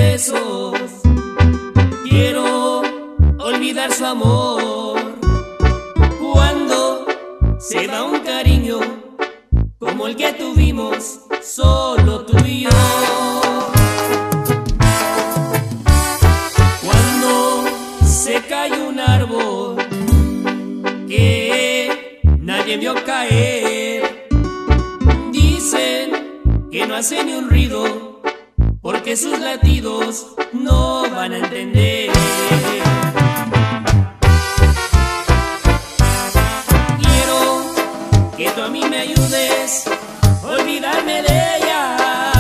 besos, quiero olvidar su amor. Cuando se da un cariño como el que tuvimos, solo tú y yo. Cuando se cae un árbol que nadie vio caer, dicen que no hace ni un ruido porque sus latidos no van a entender. Quiero que tú a mí me ayudes a olvidarme de ella,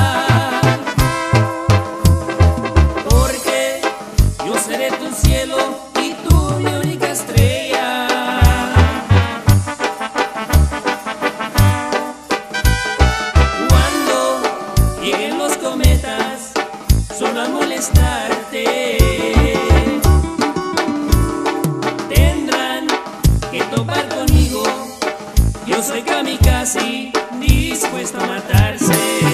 porque yo seré tu cielo y tú mi única estrella. Cuando lleguen los cometas solo a molestarte, tendrán que topar conmigo. Yo soy kamikaze, dispuesto a matarse.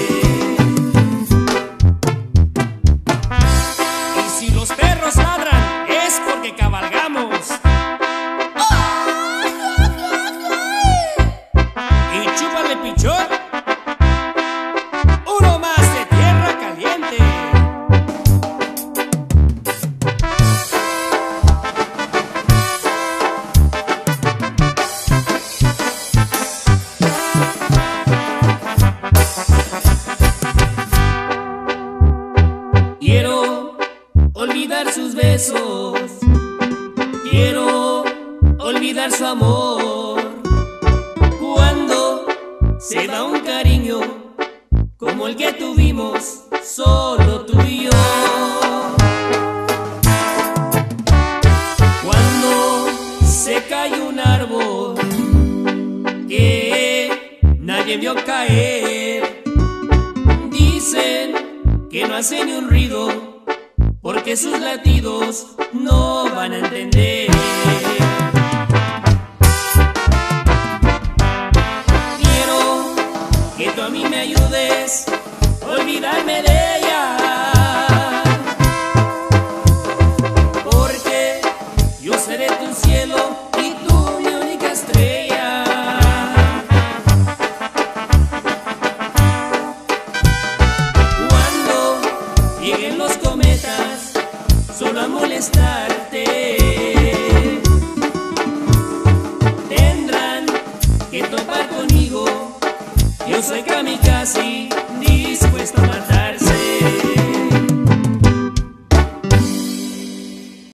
Y si los perros ladran es porque cabalgamos. Y chúpale, pichón, uno más de tierra caliente. Quiero olvidar sus besos, quiero olvidar su amor. Cuando se da un cariño como el que tuvimos, solo tú y yo. Cuando se cae un árbol que nadie vio caer, dicen que no hace ni un ruido porque sus latidos no van a entender. Quiero que tú a mí me ayudes a olvidarme de ella, porque yo seré tu cielo y tú mi única estrella. Lleguen los cometas solo a molestarte, tendrán que topar conmigo. Yo soy kamikaze, dispuesto a matarse.